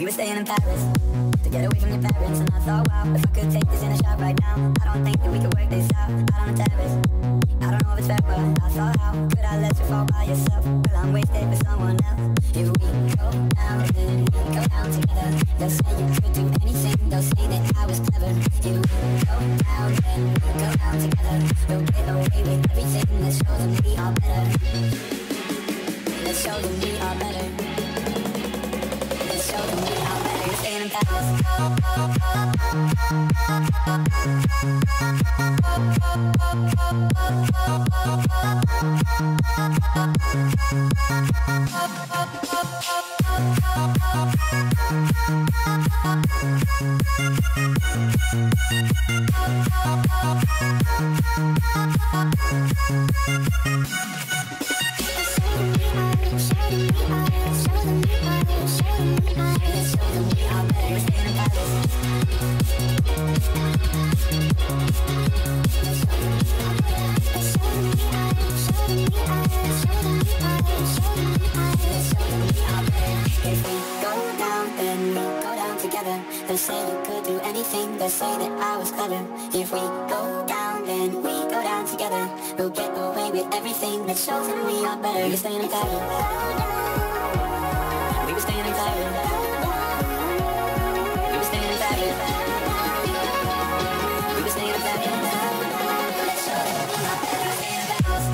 We were staying in Paris to get away from your parents, and I thought, wow, if I could take this in a shot right now, I don't think that we could work this out on the terrace. I don't know if it's fair, but I thought, how could I let you fall by yourself? Well, I'm wasted with someone else. If we go down, then we go down together. They'll say you could do anything, they'll say that I was clever. If we go down, then we go down together. We'll get away with everything. Let's show them we are better. Let's show them we are better. Let's show them we are better. We're staying in Paris. They say you could do anything, they say that I was clever. If we go down, then we go down together. We'll get away with everything that shows them we are better. We were staying in Paris. We were staying in Paris. We were staying in Paris. We were staying in Paris. Let's show them we are better. We were staying in Paris.